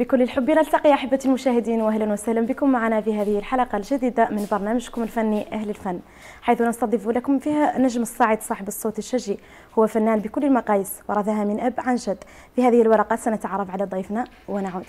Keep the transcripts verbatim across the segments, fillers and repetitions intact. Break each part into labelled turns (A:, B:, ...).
A: بكل الحب نلتقي أحبتي المشاهدين، وأهلا وسهلا بكم معنا في هذه الحلقة الجديدة من برنامجكم الفني أهل الفن، حيث نستضيف لكم فيها نجم الصاعد صاحب الصوت الشجي، هو فنان بكل المقاييس ورثها من أب عن جد. في هذه الورقة سنتعرف على ضيفنا ونعود.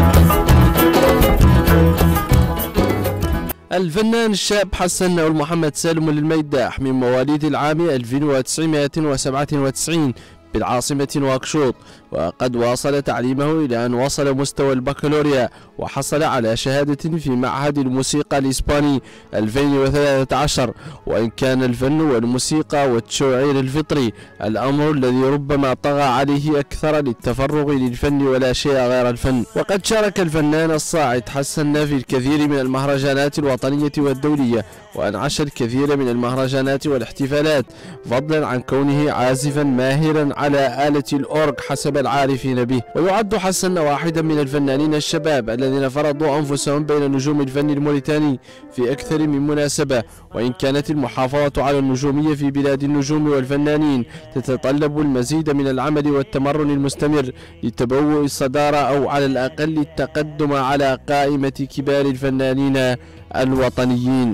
B: الفنان الشاب حسن ناول محمد سالم الميداح من مواليد العام ألف وتسعمائة وسبعة وتسعين بالعاصمة نواكشوط، وقد واصل تعليمه إلى أن وصل مستوى البكالوريا، وحصل على شهادة في معهد الموسيقى الإسباني ألفين وثلاثة عشر. وإن كان الفن والموسيقى والتشعير الفطري الأمر الذي ربما طغى عليه أكثر للتفرغ للفن ولا شيء غير الفن، وقد شارك الفنان الصاعد حسن في الكثير من المهرجانات الوطنية والدولية، وأنعش الكثير من المهرجانات والاحتفالات، فضلا عن كونه عازفا ماهرا على آلة الأورغ حسب العارفين به. ويعد حسن واحدا من الفنانين الشباب الذين فرضوا أنفسهم بين نجوم الفن الموريتاني في أكثر من مناسبة. وإن كانت المحافظة على النجومية في بلاد النجوم والفنانين تتطلب المزيد من العمل والتمرن المستمر لتبوء الصدارة أو على الأقل التقدم على قائمة كبار الفنانين الوطنيين.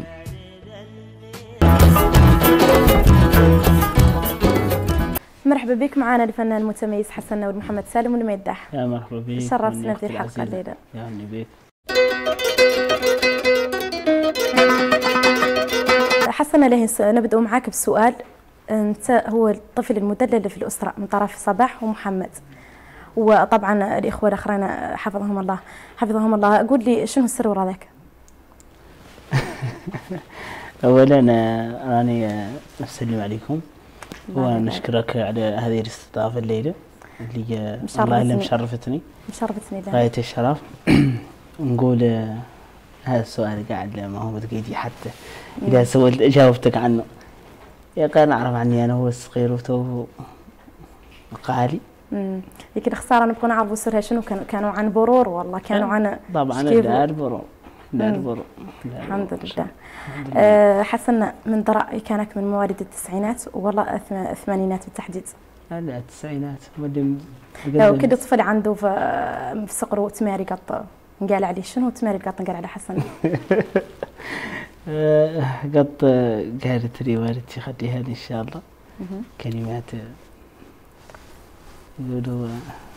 A: مرحبا بك معنا الفنان المتميز حسن ناول محمد سالم الميداح.
C: يا مرحبا بك،
A: شرفتنا في الحلقة الليلة.
C: يعني بك
A: حسن، له نبدأ معك بسؤال. أنت هو الطفل المدلل في الأسرة من طرف صباح ومحمد، وطبعا الإخوة الآخرين حفظهم الله حفظهم الله. قول لي شنو السر وراء ذاك؟
C: أولا راني نسلم عليكم ونشكرك على هذه الاستضافة الليلة اللي والله اللي مشرفتني
A: مشرفتني
C: غاية الشرف. نقول هذا السؤال قاعد ما هو بتقيدي حتى إذا سولت جاوبتك عنه يا قال نعرف عني أنا هو الصغير وتو قالي.
A: امم لكن خسارة نبغى نعرفوا سرها شنو. كانوا كانوا عن برور والله كانوا عن
C: طبعا دار برور دار برور.
A: الحمد لله. أه حسن، من رأيي كانك من مواليد التسعينات والله الثمانينات بالتحديد.
C: لا التسعينات مدم
A: لو كل طفل عنده في صقره تماري قط نقال عليه. شنو تماري قط نقال على حسن؟
C: قط قالت لي والدتي خليها لي ان شاء الله كلمات يقولوا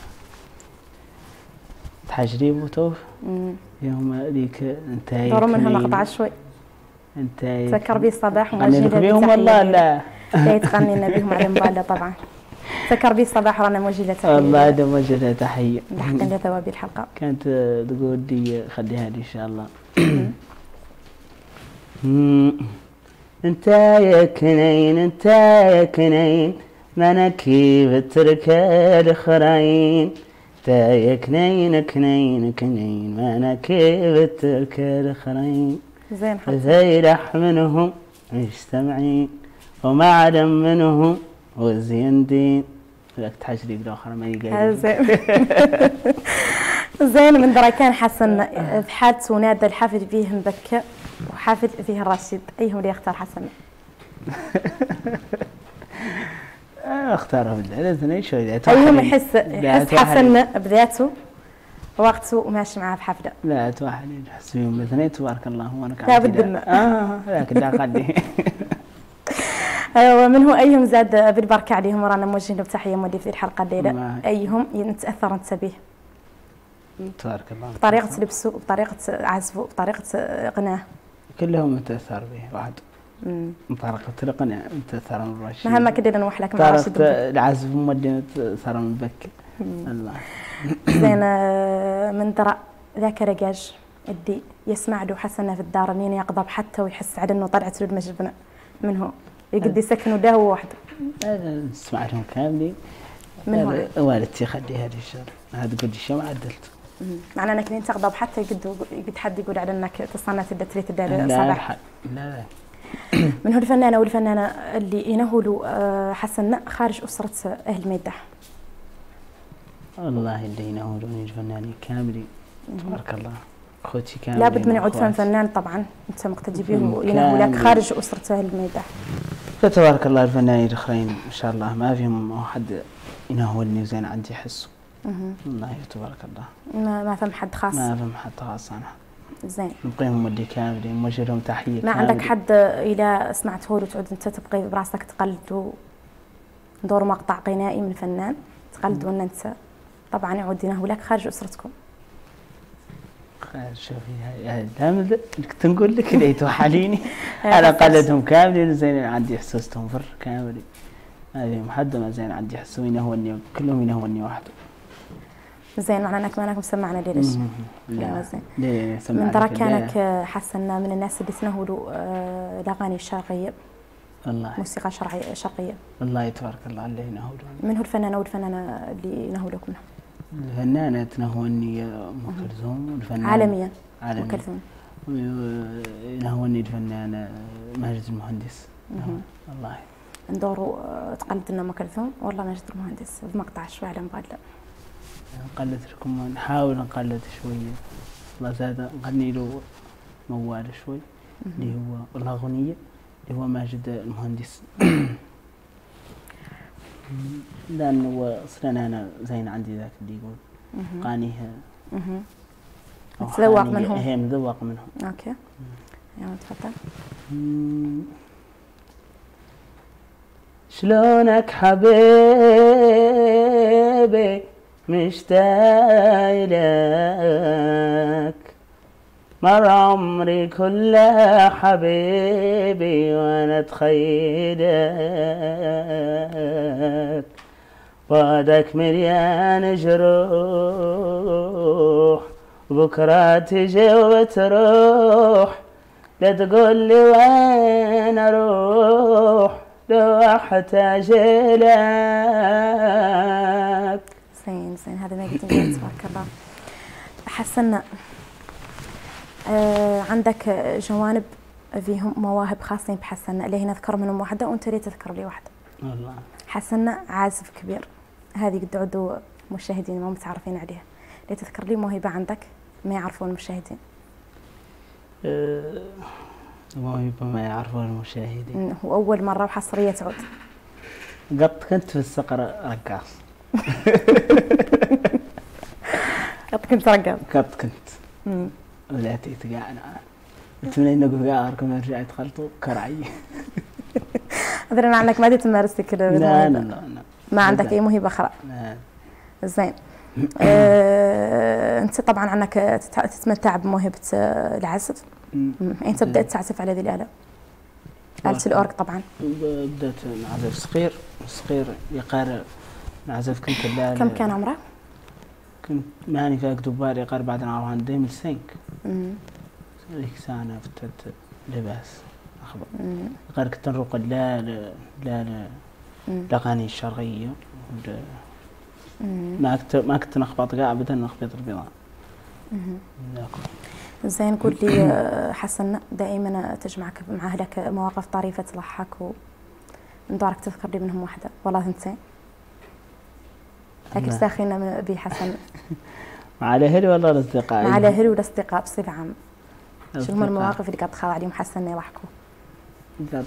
C: تحجري وتوف يوم ذيك انتهي
A: دور منها مقطع شوي.
C: انتهي
A: تذكر بي الصباح
C: وموجهة بهم والله لا
A: لا تغنينا بهم على الموبايل طبعا. تذكر بي الصباح رانا موجهة تحية
C: والله هذا موجهة تحية
A: بحق لثواب الحلقة.
C: كانت تقول لي خليها لي ان شاء الله. انت يا كنين انت يا كنين ما انا كيف اترك الاخرين، انت يا كنين كنين كنين ما انا كيف اترك الاخرين.
A: زين حسن.
C: زيرح منهم مجتمعين وما عدم منهم وزين دين. لك تحجري بالاخر ما يقال.
A: زين. زين. من درا كان حسن في حالته نادى الحافل فيه مبكى وحافل فيه الرشيد، ايهم اللي يختار حسن؟
C: اختاره الاثنين شوي.
A: ايهم يحس يحس حسن بذاته وقته وماشي معاه في حفله؟
C: لا واحد يحس بهم الاثنين تبارك الله. وانا
A: لا بد لنا.
C: اه لكن لا خليه.
A: ومن هو ايهم زاد بالبركه عليهم ورانا موجهين له تحيه مودي في الحلقه الليله. ايهم نتاثر انت به؟
C: تبارك الله.
A: بطريقه لبسه بطريقه عزفه بطريقه غناه؟
C: كلهم متاثر به واحد. امم بطريقه الغناء متاثر من رشيد.
A: مهما كنا نوح لك مع رشيد.
C: العزف مودي متاثر من بك. الله.
A: زين. من درا ذاك رجاج اللي يسمع له حسن في الدار لين يغضب حتى ويحس على انه طلعت له المجبنه من هو يقد يسكنوا ده هو وحده.
C: نسمع لهم كاملين.
A: من هو؟
C: والدتي خليها لي الشر هذا قد شو ما عدلت.
A: معناه انك لين تغضب حتى يقد يقد حد يقول على انك تصنت الدتري تدار
C: صباح. لا لا.
A: من هو الفنانه والفنانه اللي ينهلوا حسن خارج اسره اهل الميداح؟
C: والله اللي ينهلوني الفنانين كاملين تبارك الله. اخوتي كاملين.
A: لابد من يعود فن فنان طبعا انت مقتدي به وينهلك خارج اسره اهل الميداح.
C: فتبارك الله الفنانين الاخرين ان شاء الله ما فيهم واحد ينهولني وزين عندي حس والله تبارك الله.
A: ما ما فهم حد خاص؟
C: ما فهم حد خاص أنا.
A: زين.
C: نبقيهم ودي كاملين موجه لهم تحية.
A: ما عندك حد إلى سمعته له تعود أنت تبقي براسك تقلد ندور مقطع غنائي من فنان تقلد وأن أنت طبعا يعود ينهولك خارج أسرتكم؟
C: شوفي هاي دائما كنت نقول لك اللي توحليني انا قلدهم كاملين زين عندي حسوستهم فر كاملين هذه محدمه زين عندي حسوا ينهوني كلهم ينهوني وحده.
A: زين معناه انك مانك مسمعنا ليه ليش؟
C: لا
A: زين.
C: ليه سمعنا
A: من دراك كانك حسنا من الناس اللي تنهولوا الاغاني الشرقيه.
C: والله
A: موسيقى شرعيه شرقيه.
C: والله تبارك الله اللي ينهولون.
A: من هو الفنان او الفنانه اللي ينهولوك منهم؟
C: الفنانة تنهوني أم كلثوم والفنان
A: عالميا
C: عالميا
A: أم كلثوم
C: ينهوني الفنان ماجد المهندس. والله
A: ندوروا تقلد لنا أم كلثوم والله ماجد المهندس بمقطع شوي على مبادلة.
C: نقلد لكم نحاول نقلد شوية والله زاد نغني له موال شوي اللي هو الأغنية اللي هو ماجد المهندس. لأنه أصلا أنا زين عندي ذاك اللي يقول قانيها
A: تذوق منهم.
C: هي مذوق منهم.
A: أوكي يلا تفضل.
C: شلونك حبيبي مشتاق لك مر عمري كله حبيبي وانا اتخيلك وعدك مليان جروح بكره تجي وتروح لا تقول لي وين اروح لو احتاج لك.
A: زين زين هذا ما قلت تبارك الله. حسنا آه عندك جوانب فيهم مواهب خاصين بحسنا اللي هنا اذكر منهم واحده وانت ليه تذكر لي واحده؟
C: والله
A: حسنا عازف كبير هذه قد عدوا مشاهدين ما متعرفين عليها، ليه تذكر لي موهبه عندك ما يعرفون المشاهدين؟
C: أه موهبه ما يعرفون المشاهدين.
A: هو اول مره وحصريه تعود.
C: قد كنت في الصقر رقاص.
A: قد كنت رقاص.
C: قد كنت. امم ولا تيتقع انا اتمنى انكم قاعركم رجعت تخلطوا كرعي.
A: أدري عنك ما تمارسي كل
C: لا لا لا
A: ما عندك أي موهبة أخرى.
C: لا
A: زين. أه أنت طبعا عنك تتمتع بموهبة العزف. أنت بدأت تعزف على هذه الآلة؟ آلة الأورج طبعا.
C: بدأت نعزف صغير صغير يقارب نعزف كنت الآلة.
A: كم كان عمره؟
C: كنت ماني فاك دوباري قارب بعد نعرف عن ديمل سينك. ذيك سنة فتت لباس أخبر. غير كنت نروق لا لا لا الأغاني الشرقية. ما كنت ما كنت نخبط قاع أبدا نخبط البيضان.
A: زين قول لي حسن دائما تجمعك مع أهلك مواقف طريفة تضحك وندورك تذكر لي منهم واحدة والله ثنتين. لكن ساخينا بحسن.
C: مع الأهل ولا الأصدقاء؟
A: مع الأهل والأصدقاء بصفة عامة. شو هم المواقف اللي قد تخاض عليهم حسن يضحكوا؟
C: قد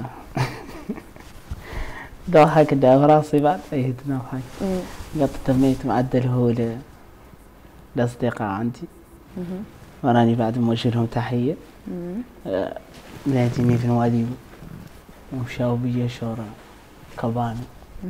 C: ضحك ده براسي بعد ايه تضحك. قد تميت معدل هو الأصدقاء عندي. وراني بعد موجه لهم تحية. ناديني في الوادي ومشاو بيا شورى كباني.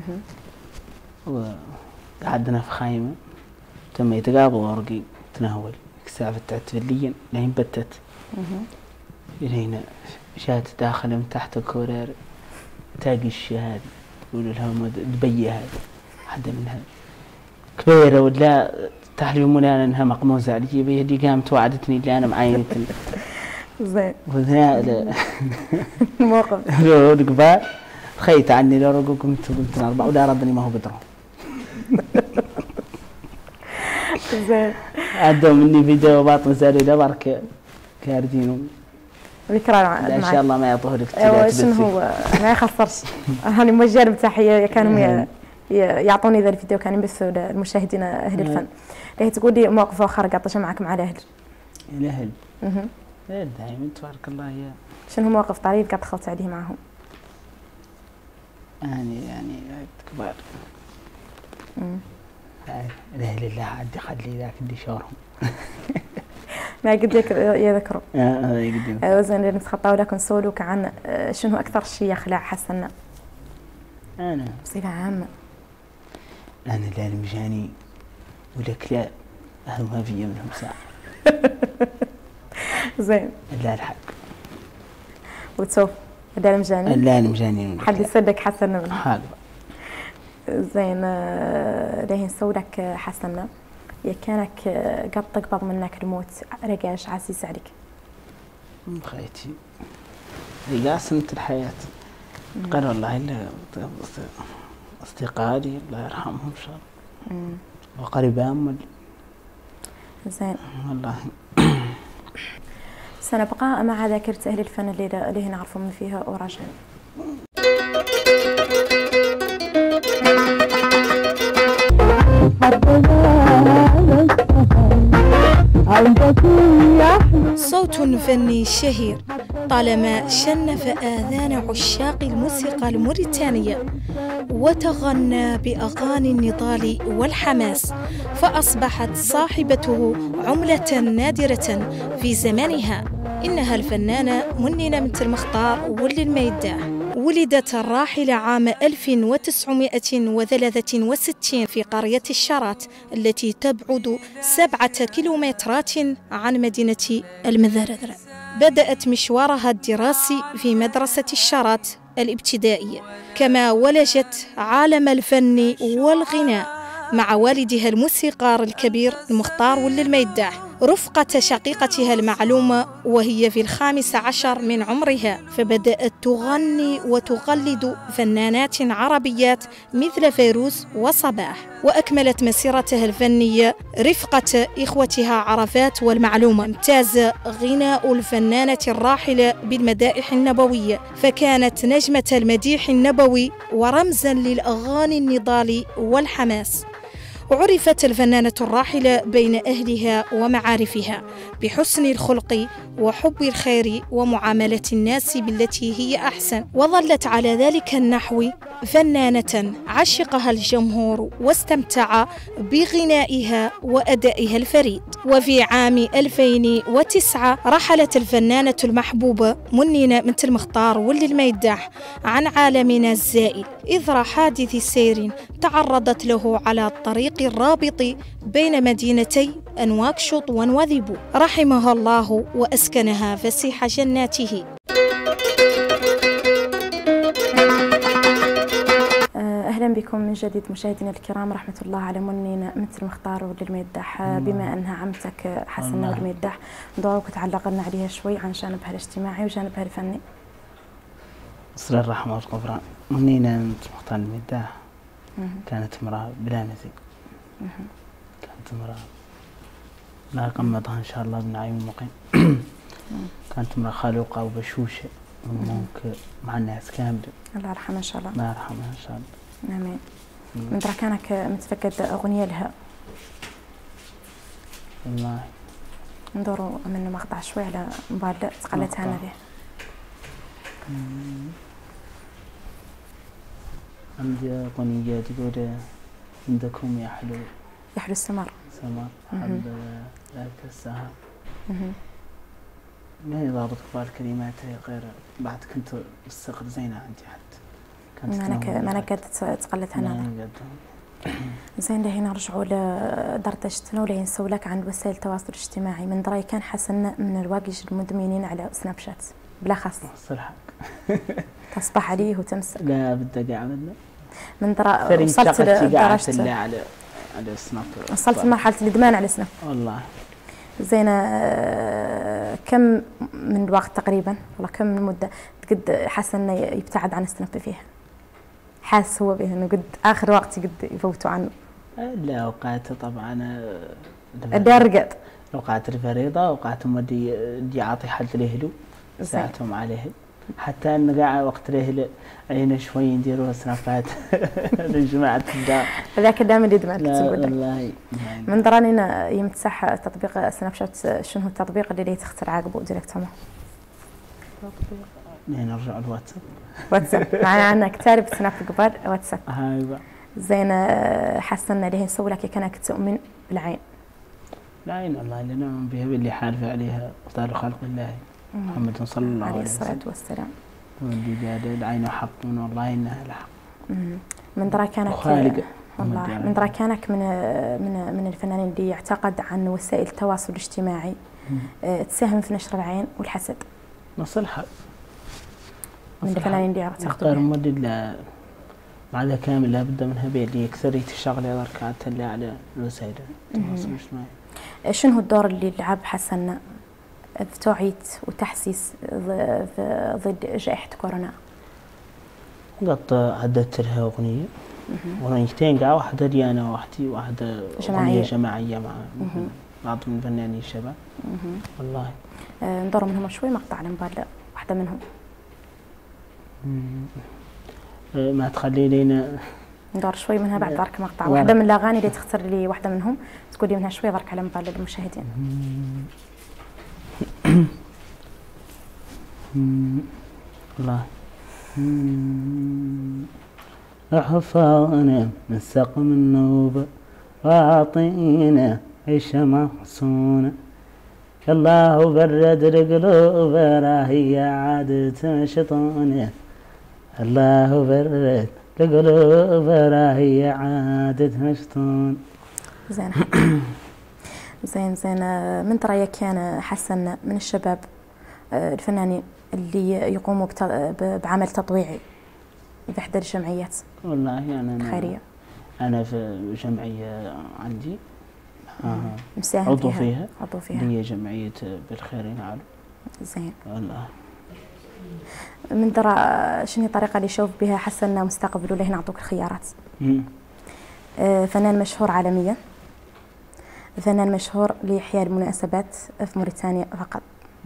C: وقعدنا في خيمة تميت قابل ورقي تنهول سافت تعتبليا لين بتت. لين شات داخل من تحت الكورير تاقي الشهادة يقولوا لها دبي هذا حدا منها كبيرة ولا تحليل لنا انها مقموزة على جيبي هدي قامت وعدتني اللي انا معاينتني.
A: زين.
C: وذنا
A: الموقف.
C: القبال خيت عني لو رقوا قمت قلت أربعة ولا ردني ما هو بدرهم.
A: زين.
C: عدوا مني فيديو باطن سالي ده برك كاردينو.
A: ذكرى معك.
C: ان شاء الله ما يعطوه لك.
A: ايوه شنو هو ما يخسرش. راني موجهه بتحيه كانوا يعطوني ذا الفيديو كانوا يبثوا للمشاهدين اهل الفن. ليه تقول لي مواقف اخرى قاطشه معك مع الاهل؟
C: الاهل. اها. دائما تبارك الله يا.
A: شنو مواقف طريف قد دخلت عليه معهم؟
C: يعني يعني كبار. امم لا لله عندي خلي ذاك اللي شارهم
A: ما قد يذكروا.
C: اه يقدم.
A: وزن اللي نتخطاو لكن نسولوك عن شنو اكثر شيء يخلع حسنا؟
C: انا
A: بصفه عامه.
C: انا لا المجاني ولا كلاب اهل ما في منهم ساعه.
A: زين.
C: لا الحق.
A: وتشوف لا المجاني؟
C: لا المجاني.
A: حد يصدق حسنا منه؟
C: حاضر.
A: زين ليه نسولك حسنا يا كانك قد تقبض منك الموت رقاش عسيس عليك؟
C: خيتي رقاش سنة الحياة. قال والله إلا أصدقائي الله يرحمهم إن شاء الله وقريبان.
A: زين.
C: والله
A: سنبقى مع ذاكرة أهل الفن اللي اللي نعرفوا من فيها وراجعين.
D: صوت فني شهير طالما شنف آذان عشاق الموسيقى الموريتانية وتغنى بأغاني النضال والحماس، فأصبحت صاحبته عملة نادرة في زمانها. إنها الفنانة منينة بنت المختار ولد الميداح. ولدت الراحلة عام ألف وتسعمائة وثلاثة وستين في قرية الشرات التي تبعد سبعة كيلومترات عن مدينة المذرذرة. بدأت مشوارها الدراسي في مدرسة الشرات الابتدائية، كما ولجت عالم الفن والغناء مع والدها الموسيقار الكبير المختار ولد الميداح رفقة شقيقتها المعلومة وهي في الخامس عشر من عمرها، فبدأت تغني وتقلد فنانات عربيات مثل فيروز وصباح، وأكملت مسيرتها الفنية رفقة إخوتها عرفات والمعلومة. امتاز غناء الفنانة الراحلة بالمدائح النبوية، فكانت نجمة المديح النبوي ورمزاً للأغاني النضال والحماس. وعرفت الفنانة الراحلة بين أهلها ومعارفها بحسن الخلق وحب الخير ومعاملة الناس بالتي هي أحسن، وظلت على ذلك النحو فنانة عشقها الجمهور واستمتع بغنائها وأدائها الفريد. وفي عام ألفين وتسعة رحلت الفنانة المحبوبة منينة بنت المختار ولد الميداح عن عالمنا الزائل إثر حادث سير تعرضت له على الطريق الرابط بين مدينتي نواكشوط ونواذيبو، رحمها الله وأسكنها فسيح جناته.
A: أهلا بكم من جديد مشاهدينا الكرام. رحمة الله على منينة بنت المختار ولد الميداح. بما أنها عمتك حسنة ولد الميداح ندورك تعلق لنا عليها شوي عن جانبها الاجتماعي وجانبها الفني.
C: صلى الرحمة والغفران. منينة بنت المختار الميداح كانت امرأة بلا مثيل. كانت امرأة لا قمضها إن شاء الله ابن عيون مقيم. كانت امرأة خلوقة وبشوشة وممكن مع الناس كاملة.
A: الله يرحمها إن شاء الله.
C: الله يرحمها إن شاء الله.
A: آمين. من درا كانك متفقد أغنية لها.
C: والله.
A: ندوروا من مقطع شوي على موبايل تقلتها أنا به.
C: عندي أغنية تقول عندكم يا حلو.
A: يا حلو السمر.
C: سمر حب ذاك السهر. ما هي ضابط كبار كلماتها غير بعد كنت الصقر زينة عندي حتى.
A: كانت ما أنا ما أنا قد تقلتها أنا. زين لهنا نرجعوا لدردشتنا ولا نسول لك عن وسائل التواصل الاجتماعي. من دراي كان حسن من الواقش المدمنين على سناب شات بلا خاص.
C: صراحة.
A: تصبح عليه وتمسك.
C: لا بدي قاعد
A: من درا وصلت لدرجة
C: على على سناب.
A: وصلت لمرحلة الإدمان على سناب.
C: والله.
A: زين كم من الوقت تقريبا والله كم من المدة قد حاسة انه يبتعد عن سناب فيها؟ حاس هو به انه قد اخر وقت قد يفوتوا عنه؟
C: لا اوقات طبعا
A: الدرقد
C: اوقات الفريضة، اوقات مودي دي اعطي حد لهلو ساعتهم عليه، حتى ان قاعد وقت لهل عينا شوي نديروا سنابات لجماعة الدار.
A: هذاك دائما اللي دمعك
C: تقول والله
A: من دراني يمتسح تطبيق سناب شات. شنو هو التطبيق اللي تختار عاقبه ديريكت هما؟
C: نرجع الواتساب.
A: واتساب معنا عندنا كتاب سناب قبل واتساب.
C: ايوه
A: زين حسنا اللي هي نسوي لك كانك تؤمن بالعين.
C: العين والله اللي نؤمن بها باللي حالف عليها أفضل خلق الله محمد صلى الله عليه وسلم
A: عليه الصلاة والسلام.
C: واللي قال العين حق من والله إنها لحق.
A: من دراكانك
C: خالق
A: والله من دراكانك من من من الفنانين اللي يعتقد عن وسائل التواصل الاجتماعي أه تساهم في نشر العين والحسد.
C: نصلحة.
A: من الفنانين اللي يعتقدوا
C: غير مدد مع ذا كامل لابد منها اللي أكثرية الشغل يظهر كعادة على وسائل التواصل الاجتماعي.
A: شنو هو الدور اللي لعب حسن في توعية وتحسيس ضد جائحة كورونا؟
C: قط عدت لها أغنية أغنيتين قاع واحدة لي أنا وحدي واحدة أغنية جماعية مع بعض من فنانين الشباب. والله
A: ندور منهم شوي مقطع لنبال واحدة منهم.
C: ما تخلي لينا
A: ندور شوي منها بعد ذلك مقطع واحدة من الأغاني اللي تختار لي واحدة منهم تقول لي منها شوي ذلك على مبال للمشاهدين.
C: الله احفظنا من سقم النوبة واعطينا عيشة محصونة الله برد القلوب راهي عاد تنشطونة الله برد القلوب راهي عاد تنشطون.
A: زين زين زين من ترى كان حسن من الشباب الفنانين اللي يقوموا بعمل تطوعي في إحدى الجمعيات؟
C: والله يعني أنا
A: خيرية.
C: أنا في جمعية عندي
A: مساهم
C: عضو
A: فيها.
C: فيها
A: عضو فيها
C: اللي هي جمعية بالخيرين عالم.
A: زين
C: والله
A: من ترى شنو الطريقة اللي يشوف بها حسن مستقبل ولا هنا نعطوك الخيارات؟ آه فنان مشهور عالميا، فنان مشهور لإحياء المناسبات في موريتانيا فقط،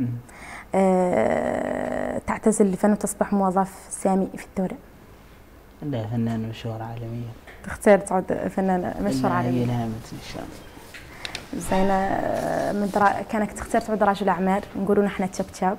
A: آه تعتزل الفن وتصبح موظف سامي في الدولة.
C: لا فنان مشهور عالميا.
A: تختار تعود فنان مشهور عالميا؟
C: لا ان شاء الله.
A: زين من درا كانك تختار تعود رجل اعمال نقولوا نحن تشاب تشاب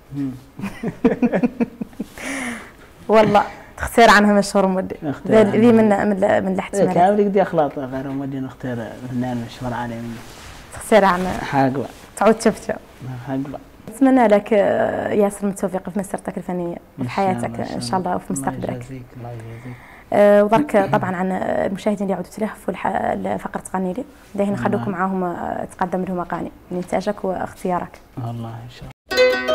A: والله تختار عنها مشهور مودي ذي من من من الاحتمالات.
C: كامل بدي اخلاط غير مودي نختار فنان مشهور عالميا.
A: تختار عنها
C: حاقبه
A: تعود تشاب تشاب.
C: حاقبه.
A: نتمنى لك ياسر التوفيق في مسيرتك الفنيه وفي حياتك ان شاء الله وفي مستقبلك.
C: الله يجازيك الله يجازيك.
A: أه وبرك طبعا عن المشاهدين اللي يعودوا تلهفوا فقره غني لي داهي نخلوكم معاهم تقدم لهم اغاني من انتاجك واختيارك.
C: والله ان شاء الله.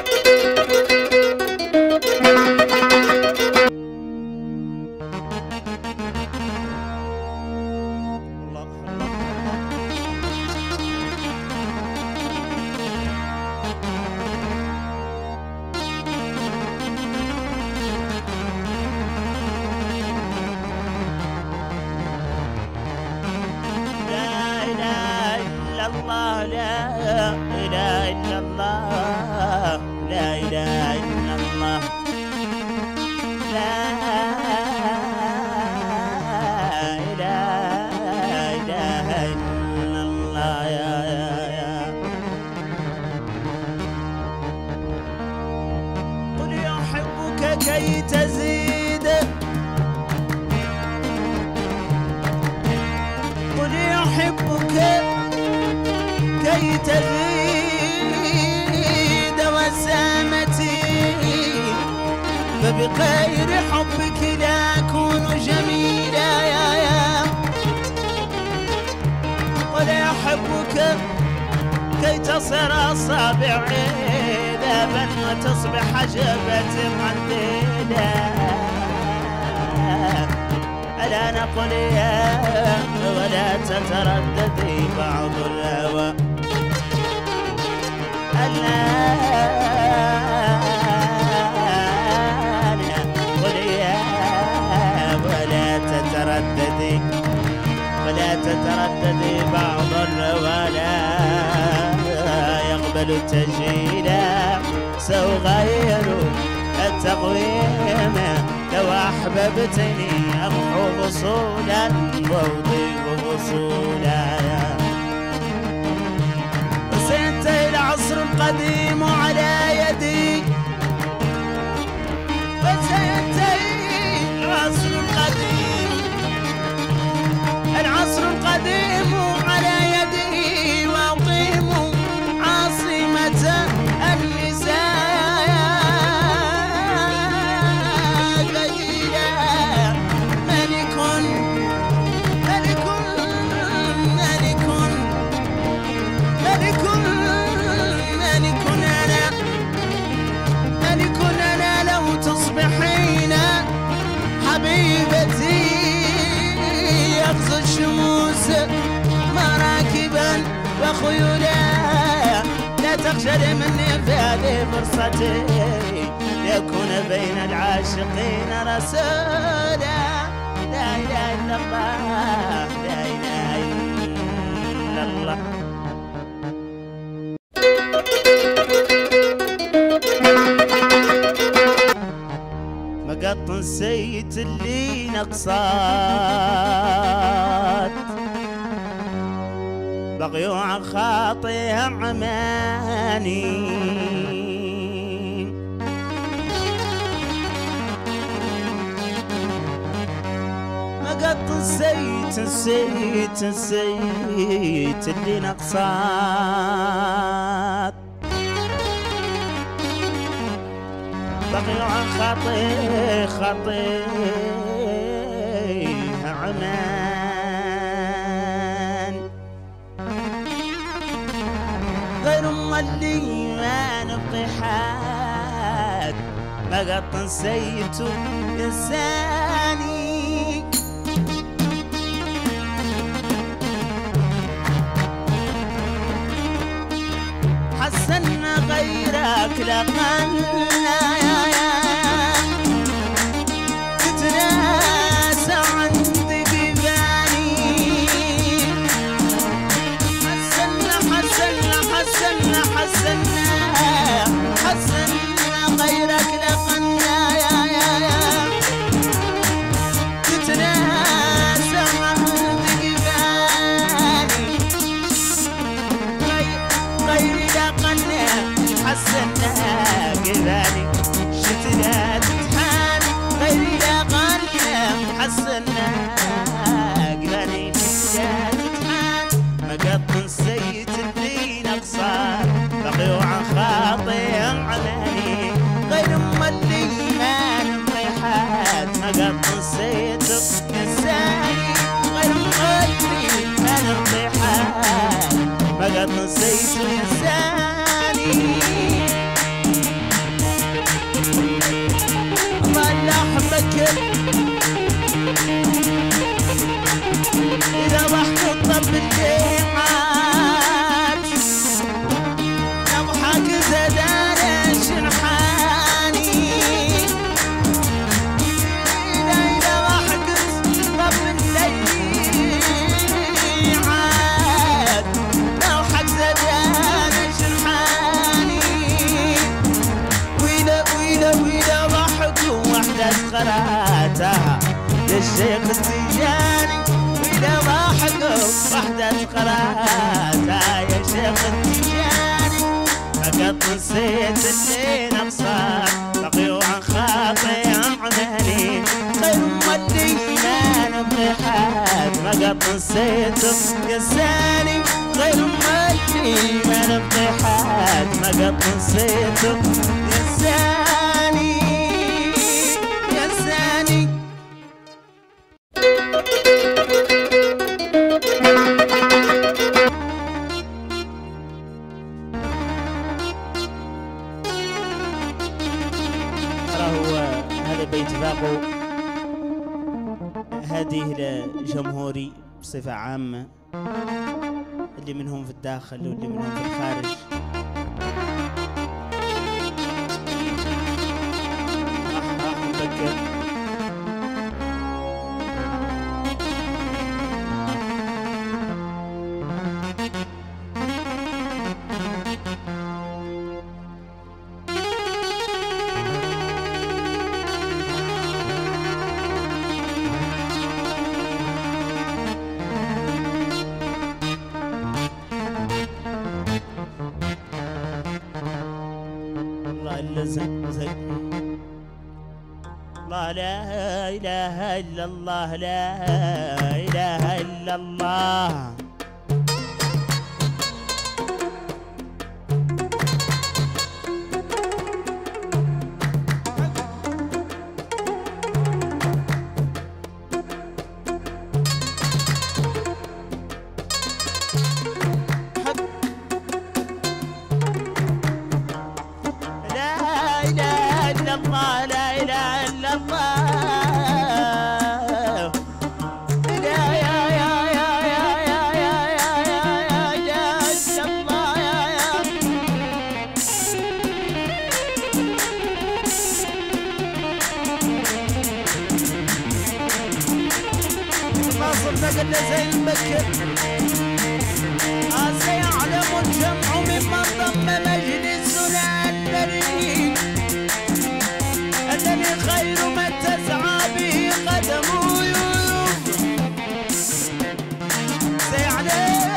E: كي تزيد قل يحبك كي تزيد وسامتي فبغير حبك لا أكون جميلا يا يا قل يحبك كي تصير أصابعي ذهبا وتصبح جبة معدلة ألا نقل يا ولا تترددي بعض الهوى ألا نقل يا ولا تترددي ولا تترددي بعض الهوى لا يقبل التسجيل سأغير التقويم لو أحببتني أمحو فصولا وأضيف فصولا وسينتهي العصر القديم على يدي وسينتهي العصر القديم ركبا وخيولا لا تخجل مني في هذه فرصتي ليكون بين العاشقين رسولا لا إله إلا الله لا إله إلا الله. مقط نسيت اللي نقصات بغيوع خاطيها عماني مقط نسيت نسيت نسيت اللي نقصات بغيوع خاطي خاطي عمان غير ام اللي ما نبقي حاد ما قط نسيته انساني حسنا غيرك لقنا يا يا تتناسى عندي ببالي حسنا حسنا حسنا حسنا حسنا غيرك لقنا يا يا يا تتناسى عندي ببالي غيري لقنا حسنا قبالي شتنا تتحان غيري لقنا حسنا قبالي شتنا تتحان مقط نسيت اللي نقصان بغيوع خاطي علاني غير ام اللي ما نطيحات مقط نسيت انساني غير ام اللي ما نطيحات مقط نسيت انساني الله لا احبك اذا رحت الطب الليعات نضحك زدان شنحاني اذا اذا رحت الطب الليعات نضحك زدان شنحاني ويلا ويلا ويلا ضحكوا وحدة قراتها للشيخ التجاني ويلا ضحكوا وحدة قراتها يا شيخ التجاني فقط نسيت اللي نقصان بغيوع خاطي عماني غير ام اللي ما نبغي حد فقط نسيت يساني غير ام اللي ما نبغي حد فقط نسيت يساني يساني. راهو هذا باتفاقه هذه لجمهوري بصفة عامة اللي منهم في الداخل واللي منهم في الخارج. راح راح نفكر زق زق الله لا إله إلا الله لا إله إلا الله فقد زي المكر سيعلم الجمع ممن ضم مجلسنا الذي الذي خير ما تسعى به قدمه سيعلم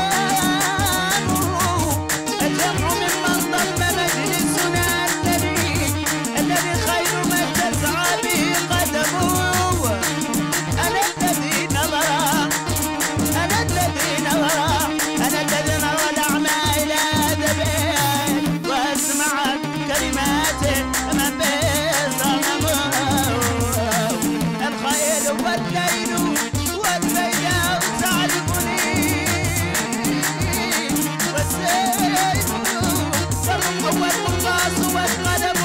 E: الجمع ممن ضم مجلسنا الذي الذي خير ما تسعى به قدمه أنا الذي نظر أنا الذي نظر أنا الذي نظر الأعمى إلى ذبيه وأسمع كلماته من بصممه الخيل والليل والليل تعرفني والسيف والرمح والقرطاس والقلم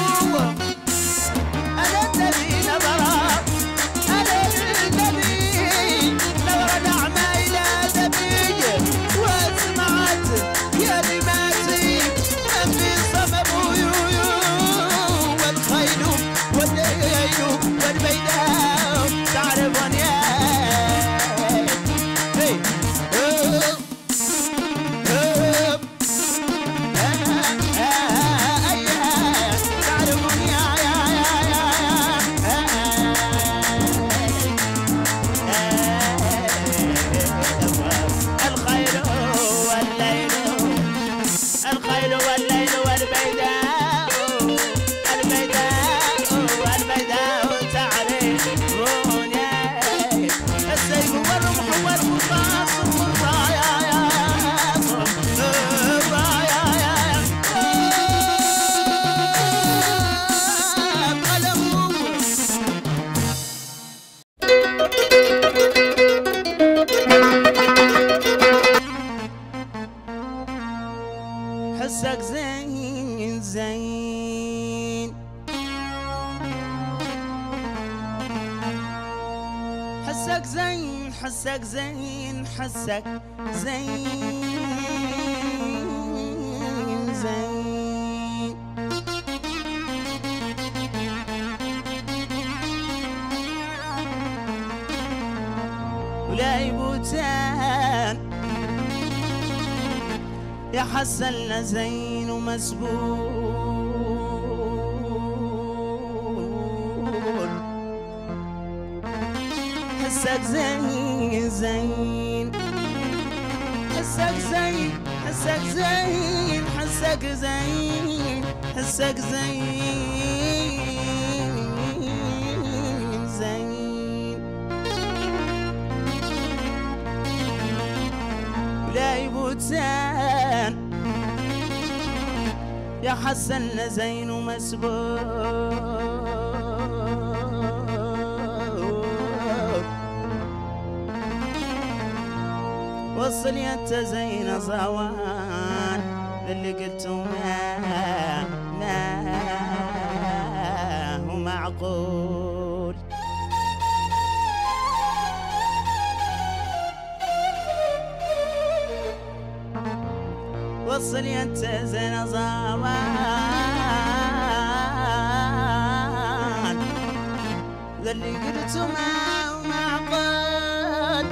E: أنا الذي نظر أنا الذي نظر الأعمى إلى ذبيه وأسمعت كلماتي من في صممه والخيل والليل والبيداء تعرفني الخيل والليل والبيداء البيداء والبيداء تعرفوني السيف والرمح والقرطاس والرايات الرايات قلم حسك زين زين حسك زين حسك زين حسك زين زين ولا يبوتان يا حسن زين ومسبول حسك زين زين حسك زين حسك زين حسك زين حسك زين زين ولا يبوتان يا حسن زين ومسبول وصل يا زين صوان اللي قلته ما ما هو معقول وصل يا زين صوان اللي قلته ما هو معقول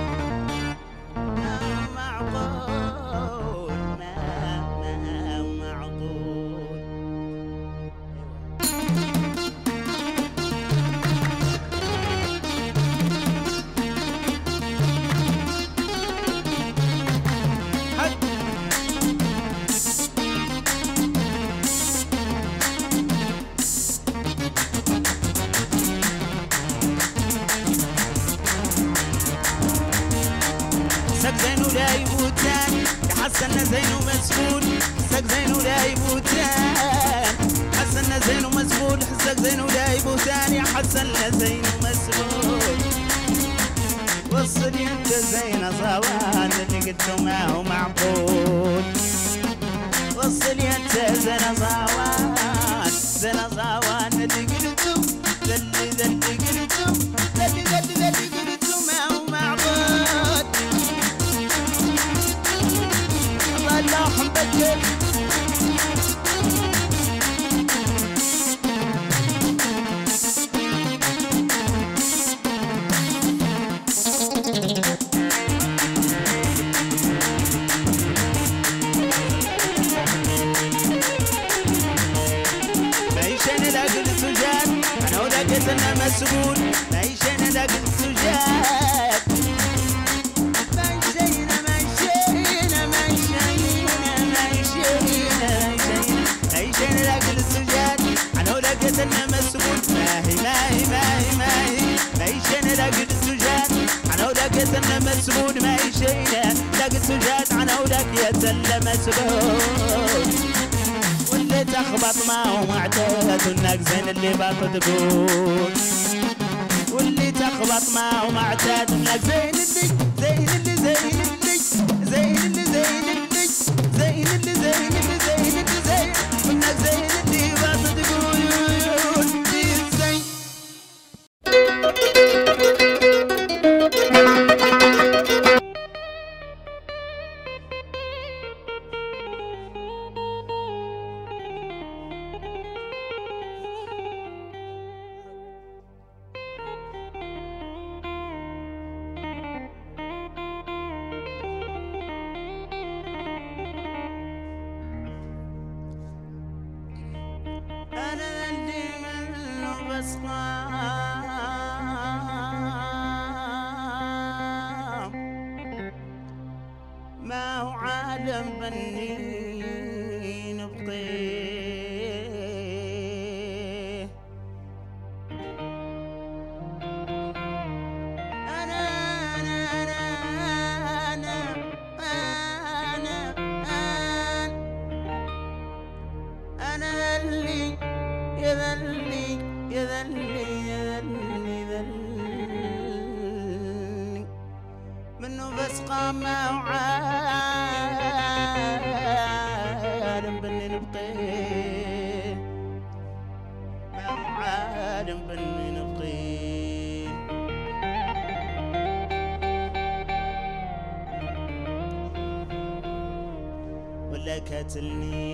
E: زين ولا يبوتان حسن زين ومسبول حسك زين ولا يبوتان حسن زين ومسبول حسك زين ولا يبوتان يا حسن زين ومسبول وصل انت زين صوان اللي قلته ما هو معقول وصل انت زين صوان زين صوان اللي قلته ذلي ذلي قلته ذلي ذلي ذلي قلته ما هو معقول الله مبدل مسبود ما يشيله لقد سجاد عن أولك يتل مسبود واللي تخبط معه معتاد انك زين اللي باطل تقول واللي تخبط معه معتاد انك زين اللي زين اللي زين اللي زين اللي زين اللي زين اللي زين اللي زين اللي زين انك زين اللي باطل تقول زين. ما هو عالم بني نبطيه أنا أنا أنا أنا أنا أنا أنا اللي يذلي يذلي يذلي يذلي منه بس قام عالم بني نبقيه ما عالم بني نبقيه ولا كاتلني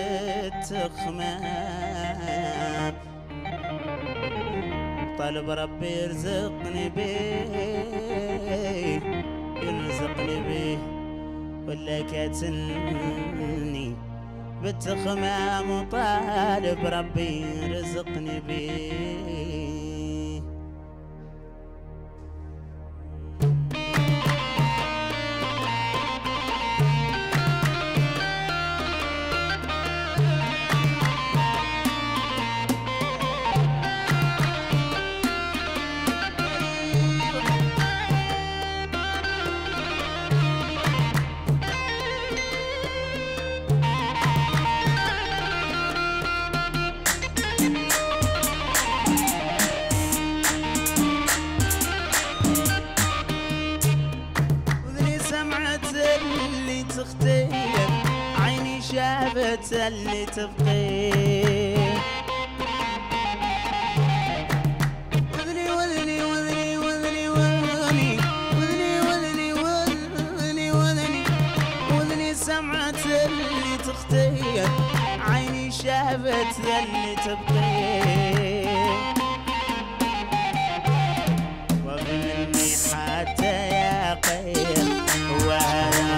E: بالتخمام طالب ربي يرزقني بيه يرزقني بيه ولا كاتلني بالتخمام وطالب ربي يرزقني بيه. تختير عيني شافت اللي تبقيه وذني وذني وذني وذني وذني وذني وذني وذني وذني وذني سمعت اللي تختير عيني شافت اللي تبقيه وفي مني حتى يا قير وهذا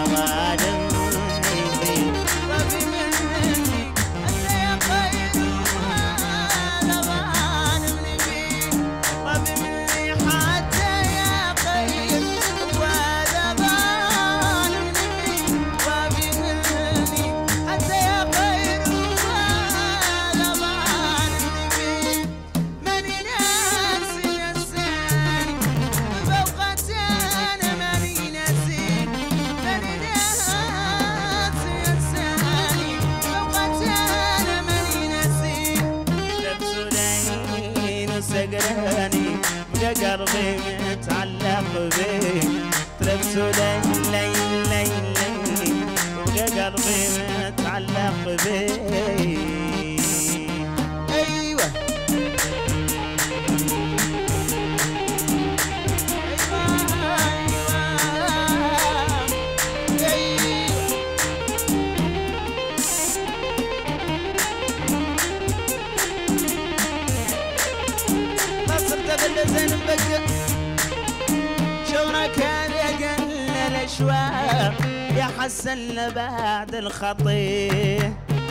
E: قلبي متعلق بيه تلبسه ليل ليل ليل ليل وقلبي متعلق بيه. ايوه زين بقى شورك هذا قل الاشواق يا حسن بعد الخطيه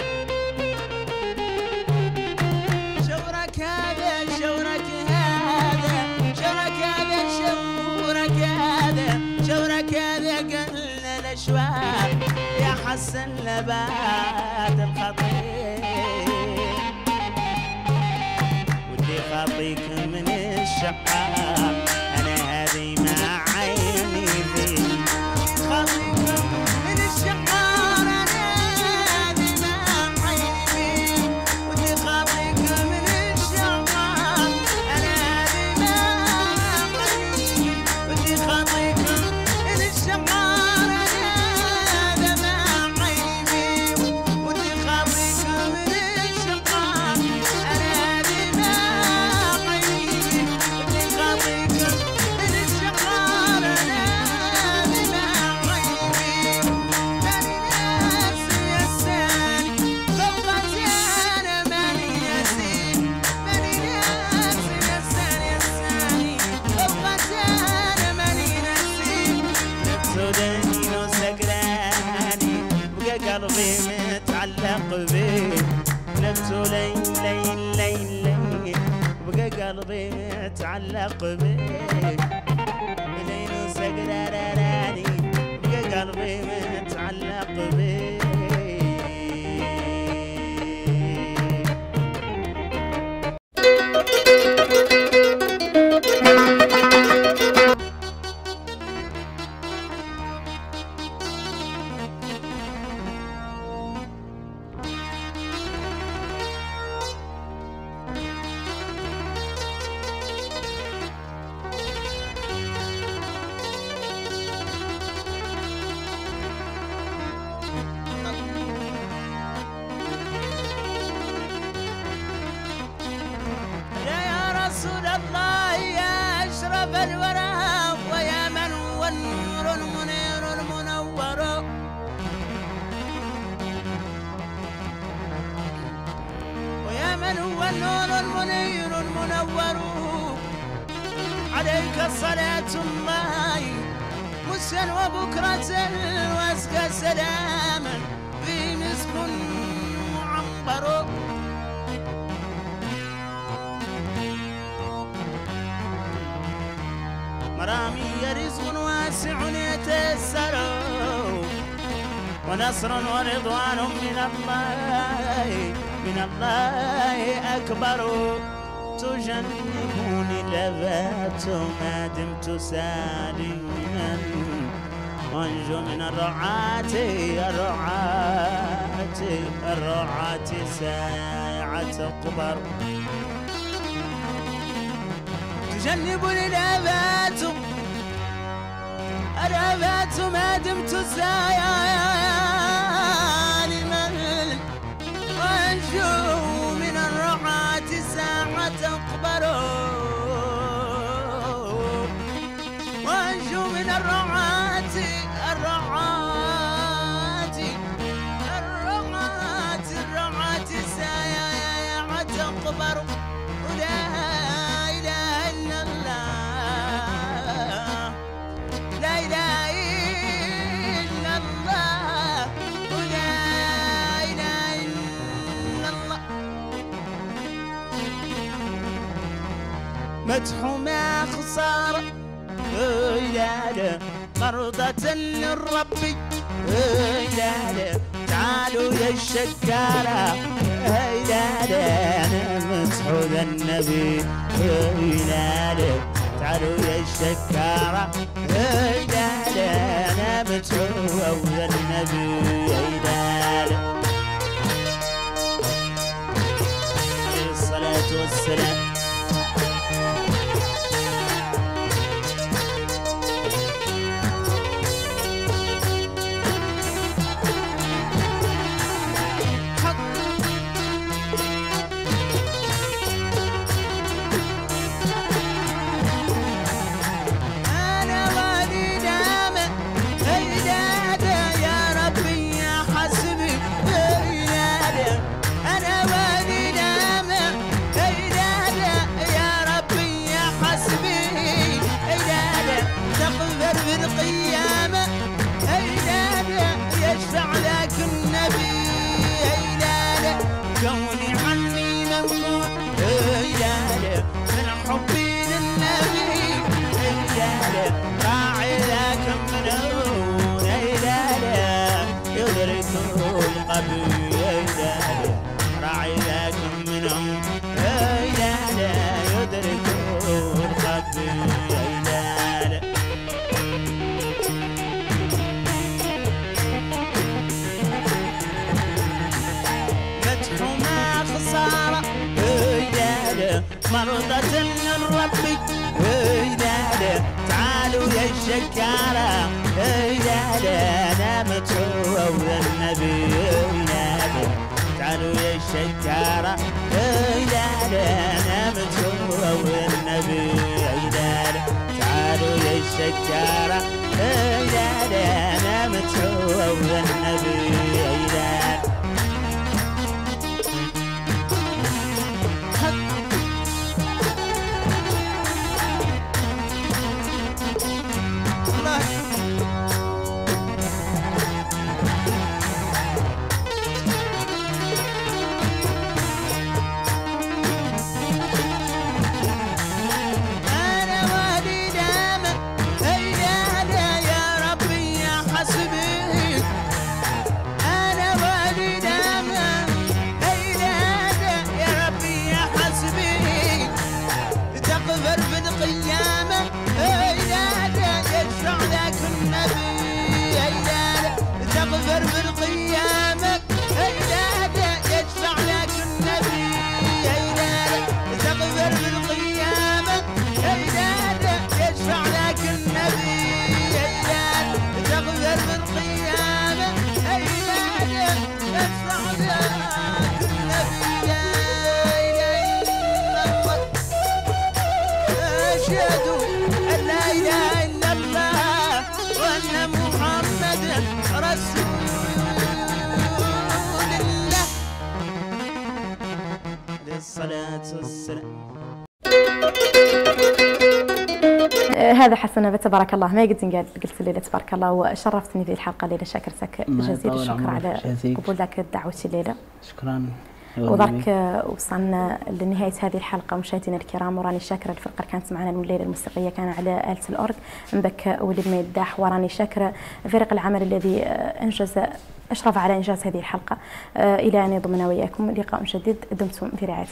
E: شورك هذا شورك هذا شورك هذا شورك هذا شورك هذا قل الاشواق يا حسن بعد الخطيه ودي خطيك من الشقاق أنا هذي مع عيني في متعلق بيك لين سقراراني قلبي متعلق بيك عليك صلاة الله مسا وبكرة واسكى سلاما في مسك معبر مرامي رزق واسع يتيسر ونصر ورضوان من الله من الله أكبر تجنبني اللذات ما دمت سالما وانجو من الرعاة الرعاة الرعاة ساعة قبر تجنبني اللذات اللذات ما دمت سالما وانجو من الرعاة ساعة أقبر وانجو من الرعاة الرعاة الرعاة الرعاة ساعة أقبر ولا إله إلا الله لا إله إلا الله ولا إله إلا الله مدح ما خسارة لا لا مرضة للرب لا لا تعالوا يا الشكارة لا لا أنا مدح ذا النبي لا لا تعالوا يا الشكارة لا لا أنا مدح ذا النبي لا لا الصلاة والسلام القيامة هيلالا يشفع لك النبي هيلالا كوني عني منقول هيلالا من حبي للنبي هيلالا راعي لك منون هيلالا يدرك القبر هيلالا راعي لك منون هيلالا يدرك القبر هيلالا مرضة من ربك لا لا تعالوا يا الشكارة لا لا أنا مدعو النبي لا لا تعالوا يا الشكارة لا لا أنا مدعو النبي لا لا تعالوا يا الشكارة لا لا أنا مدعو النبي لا لا الصلاة والسلام.
A: هذا حسنا تبارك الله، ما قد قال قلت الليله تبارك الله وشرفتني في الحلقه الليله، شاكرتك جزيل الشكر على قبول لك دعوتي الليله.
C: شكرا.
A: ودرك وصلنا لنهايه هذه الحلقه مشاهدينا الكرام، وراني شاكره الفرقه اللي كانت معنا الليله الموسيقيه كان على آلة الأورج مبكى ولد ميداح، وراني شاكره فريق العمل الذي انجز اشرف على انجاز هذه الحلقه. الى ان يضمنا واياكم لقاء جديد، دمتم في رعايه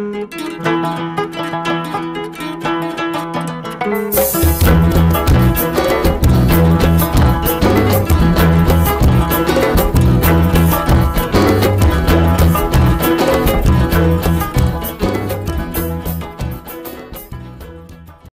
A: الله.